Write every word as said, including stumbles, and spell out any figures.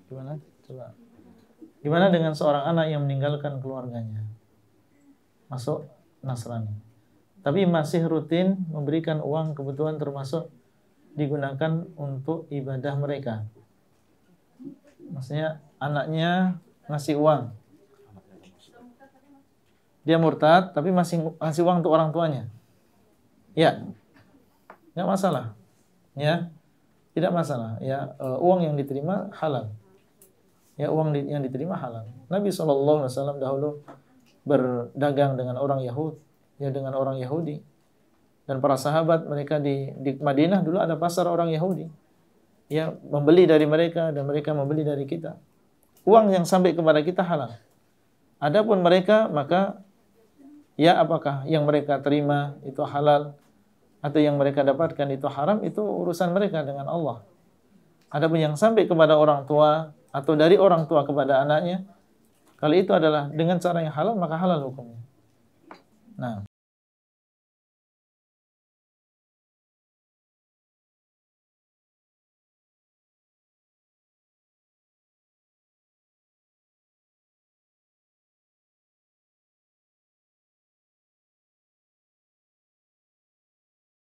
Gimana? Coba. Gimana dengan seorang anak yang meninggalkan keluarganya? Masuk Nasrani. Tapi masih rutin memberikan uang kebutuhan termasuk digunakan untuk ibadah mereka. Maksudnya anaknya ngasih uang. Dia murtad tapi masih ngasih uang untuk orang tuanya. Ya. Enggak masalah. Ya. Tidak masalah. Ya, uang yang diterima halal. Ya, uang yang diterima halal. Nabi shallallahu alaihi wasallam dahulu berdagang dengan orang Yahudi, ya dengan orang Yahudi. Dan para sahabat mereka di, di Madinah dulu ada pasar orang Yahudi. Ya, membeli dari mereka dan mereka membeli dari kita. Uang yang sampai kepada kita halal. Adapun mereka, maka ya apakah yang mereka terima itu halal atau yang mereka dapatkan itu haram, itu urusan mereka dengan Allah. Adapun yang sampai kepada orang tua atau dari orang tua kepada anaknya, kalau itu adalah dengan cara yang halal, maka halal hukumnya. Nah,